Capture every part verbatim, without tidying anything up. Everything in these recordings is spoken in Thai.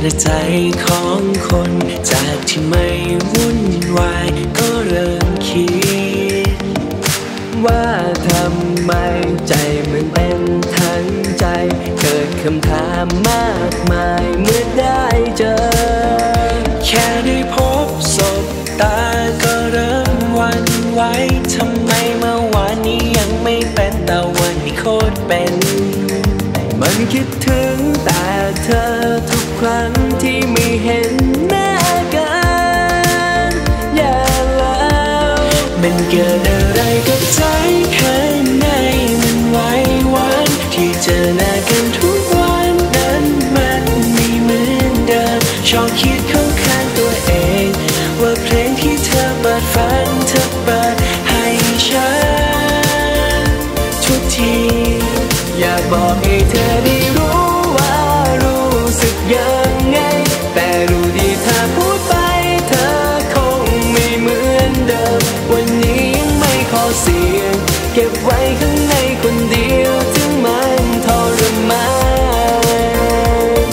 และใจของคนจากที่ไม่วุ่นวายก็เริ่มคิดว่าทำไมใจมันเป็นทั้งใจเกิดคำถามมากมายเมื่อได้เจอแค่ได้พบสบตาก็เริ่มหวั่นไหวทำไมเมื่อวานนี้ยังไม่เป็นแต่วันนี้โคตรเป็นมันคิดถึงแต่เธอทุกครั้งที่ไม่เห็นหน้ากันอย่าแล้วมันเกิดอะไรกับใจข้างในมันไหวหวานที่เจอหน้ากันทุกวันนั้นมันไม่เหมือนเดิมชอบคิดเข้าข้างตัวเองว่าเพลงที่เธอเปิดฟังเธอเปิดให้ฉันทุกทีอยากบอกให้เธอได้รู้ว่ารู้สึกยังไงแต่รู้ดีถ้าพูดไปเธอคงไม่เหมือนเดิมวันนี้ยังไม่ขอเสียงเก็บไว้ข้างในคนเดียวถึงมันทรมาน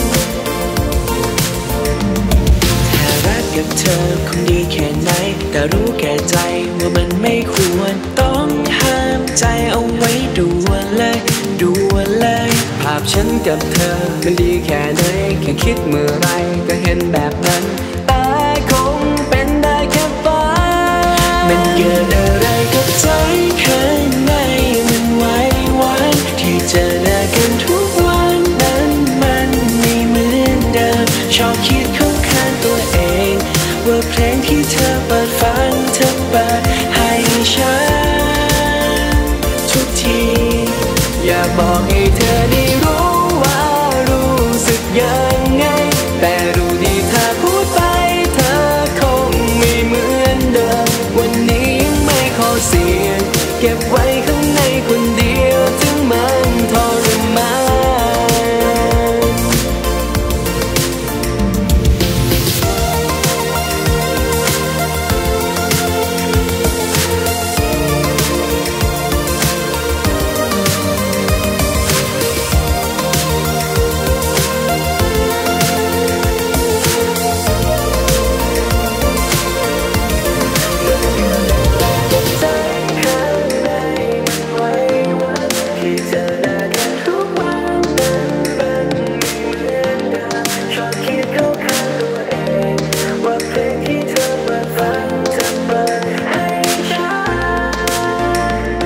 ถ้ารักกับเธอคงดีแค่ไหนแต่รู้แก่ใจว่ามันไม่ควรต้องห้ามใจเอาไว้ด่วนเลยด่วนเลยภาพฉันกับเธอมันดีแค่ไหนแค่คิดเมื่อไรก็เห็นแบบนั้นแต่คงเป็นได้แค่ฝันมันเกิดอะไรกับใจข้างในมันไหวหวานที่เจอหน้ากันทุกวันนั้นมันไม่เหมือนเดิมชอบคิดเข้าข้างตัวเองว่าเพลงที่เธอเปิดฟังเธอเปิดให้ฉันทุกทีอยากบอกให้เธอได้รู้ว่ารู้สึกยังไงแต่รู้ดีถ้าพูดไปเธอคงไม่เหมือนเดิมวันนี้ยังไม่ขอเสียงเก็บไว้ข้างในคนเดียวถึงมันทรมาน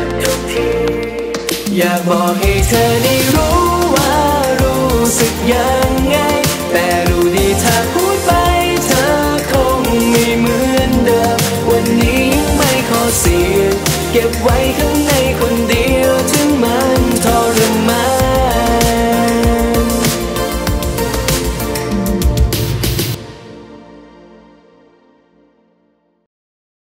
อยากบอกให้เธอได้รู้ว่ารู้สึกยัง